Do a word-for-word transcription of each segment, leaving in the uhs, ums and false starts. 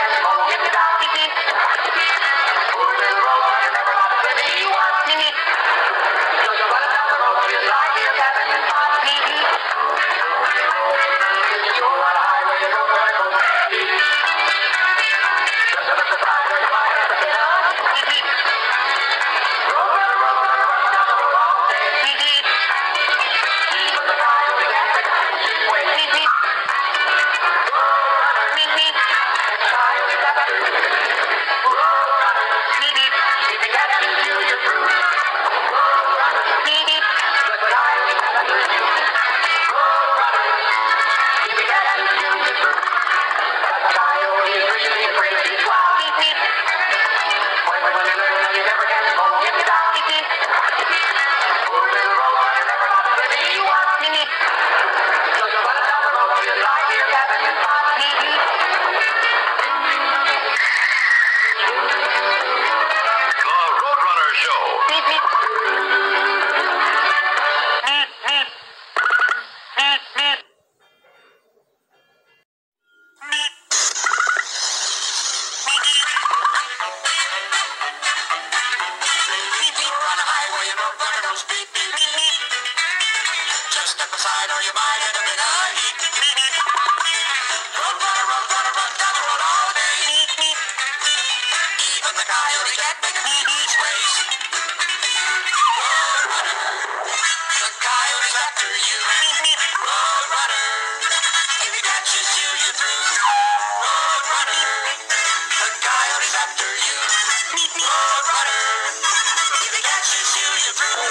can mow him down. Poor little roadrunner never bothered anyone. Just running down the road to his idea of having fun. You're on a highway, you don't wanna go fast. Just a little surprise where you might ever get up. Roadrunner, roadrunner, running down the road all day. But the coyote can't make a his way. Roadrunner, the coyote's after you. Roadrunner, if he catches you, you're through. Roadrunner, the coyote's after you. Roadrunner, if he catches you, you're through. But the coyote is really a crazy clown. When when you learn that you never can mow him down. Poor little roadrunner never bothered anyone. Just running down the road to his idea of having fun. The Roadrunner Show. You're on a highway and roadrunner don't speed. Just step aside or you might end up in a heat. Roadrunner, roadrunner, run down the road all day. Even the coyote can't make a his ways. Roadrunner, the coyote's after you. Roadrunner, if he catches you, you're through. Roadrunner, the coyote's after you. Roadrunner, if he catches you, you're through.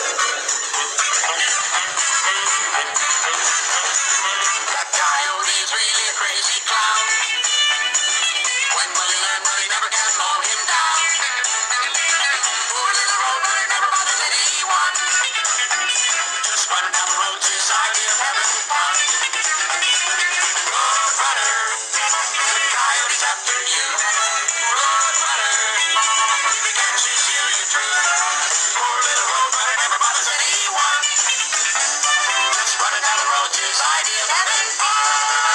That coyote is really a crazy clown. When will he learn that he never can mow him down? Poor little roadrunner never bothers anyone. Just running down the road to his idea of having fun. Roadrunner, the coyote's after you. Roadrunner, if he catches you, you're through. Poor little roadrunner never bothers anyone. Just running down the road to his idea of having fun.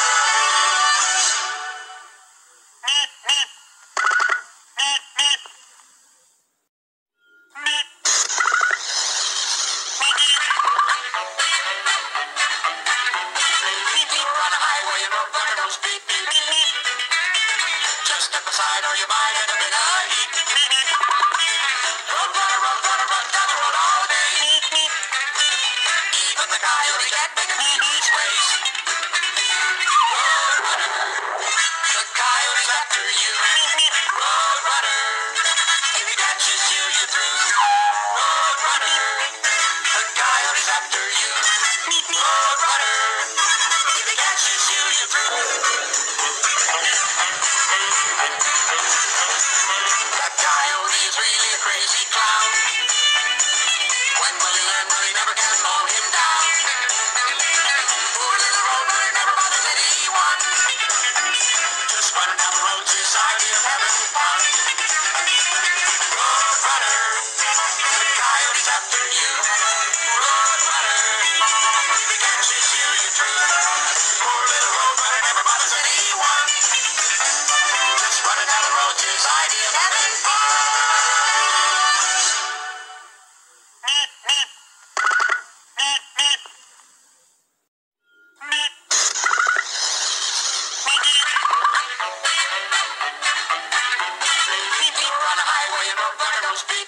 You're on a highway and roadrunner don't speed. Just step aside or you might end up in a heat. Roadrunner, roadrunner, run down the road all day. Even the coyote can't make a his ways. Roadrunner, the coyote's after you. Roadrunner, if he catches you, you're through. Roadrunner, the coyote's after you. Roadrunner, if he catches you, you're through. That coyote is really a crazy clown. When will he learn that he never can mow him down? Poor little roadrunner never bothers anyone. Just running down the road to his idea of having fun. Roadrunner, the coyote's after you. Roadrunner, if he catches you, you're through. Poor little roadrunner never bothers anyone. Just running down the road to his idea of having fun. You're on a highway and roadrunner don't speed.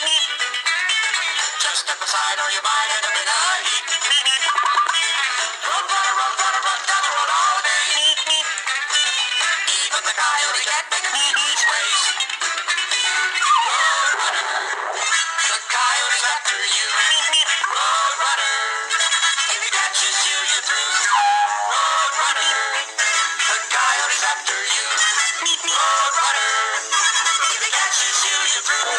Just step aside or you might end up in a heat. Roadrunner, roadrunner, run down the road all day. Even the coyote can't make a his ways. Roadrunner, the coyote's after you. Roadrunner, if he catches you, you're through. Roadrunner, the coyote's after you. Roadrunner, if he catches you, you're through.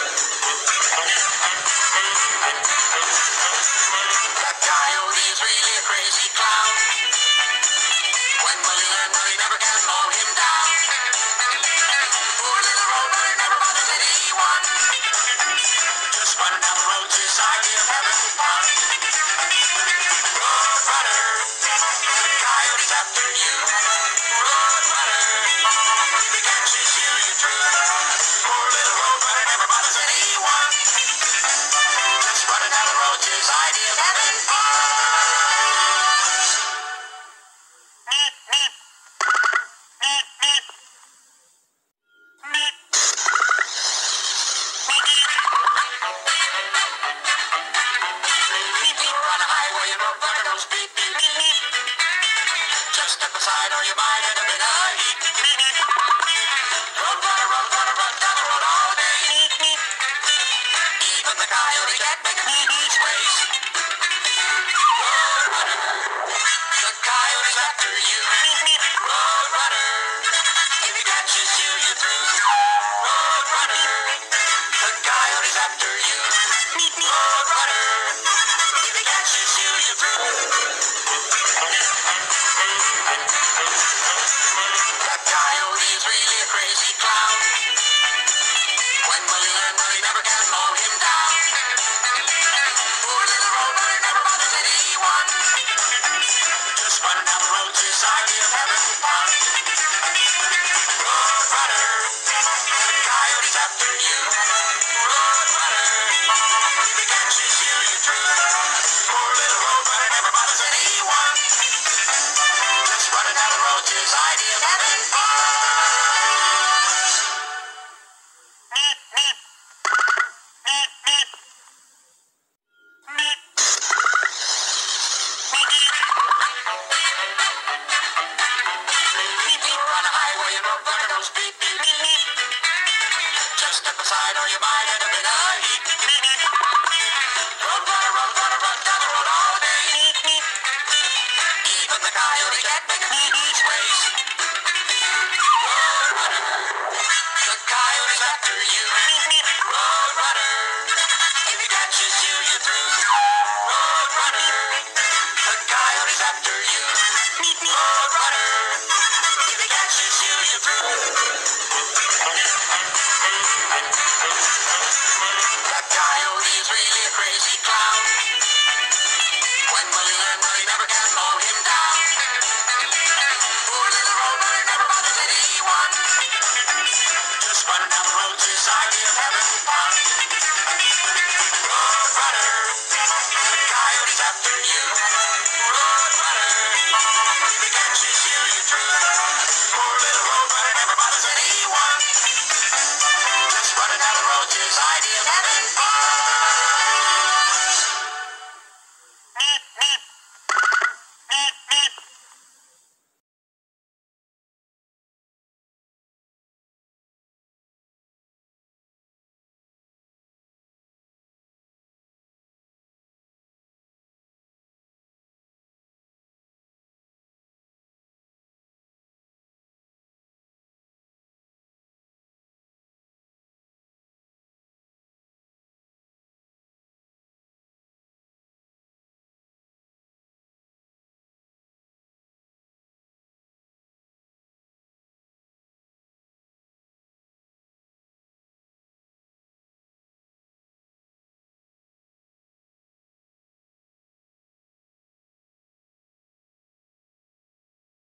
That coyote is really a crazy clown. When will he learn that he never can mow him down? Poor little roadrunner never bothers anyone. Just running down the road to his idea of roadrunner goes beep, beep, beep, beep. Just step aside or you might end up in a heap. Beep, beep. Roadrunner, roadrunner, run down the road all day. Beep, beep. Even the coyote can't make a beep each ways. Roadrunner, the coyote's after you. Beep, beep. Roadrunner, if he catches you, you're through. Roadrunner, the coyote's after you. Beep, beep. Roadrunner, if he catches you, you're through. The coyote's really a crazy clown. When will he learn? Well, he never can mow him down. Poor little roadrunner never bothers anyone. Just running down the road to his idea of having fun. Roadrunner, the coyote's after you. Roadrunner, if he catches you, you're through. Poor little roadrunner never bothers anyone. Just running down the road to his idea of having fun.